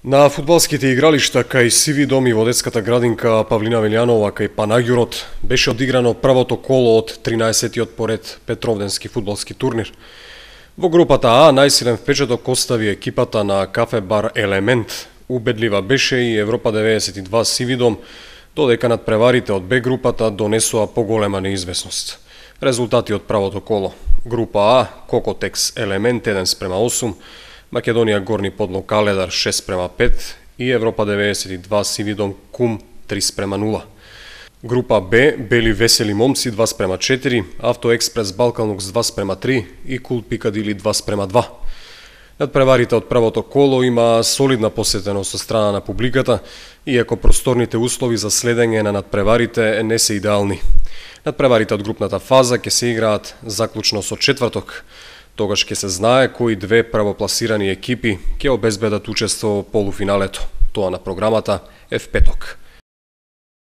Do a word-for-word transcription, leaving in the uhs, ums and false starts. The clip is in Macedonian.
На фудбалските игралишта кај Сиви дом и во детската градинка Павлина Велјанова кај Панаѓурот беше одиграно првото коло од тринаесеттиот поред Петровденски фудбалски турнир. Во групата А најсилен впечаток остави екипата на кафе бар Елемент. Убедлива беше и Европа деветдесет и два Сиви дом, додека надпреварите од Б групата донесоа поголема неизвестност. Резултати од правото коло. Група А Кокотекс Елемент еден спрема осум, Македонија Горни Подлог Каледар шест спрема пет и Европа деветдесет и два Сиви дом Кум три спрема нула. Група Б Бели Весели Момци два спрема четири, Автоекспрес Балканлукс два спрема три и Кул Пикадили два спрема два. Надпреварите од првото коло има солидна посетеност од страна на публиката, иако просторните услови за следење на надпреварите не се идеални. Надпреварите од групната фаза ќе се играат заклучно со четврток. Тогаш ќе се знае кои две правопласирани екипи ќе обезбедат учество во полуфиналето. Тоа на програмата е в петок.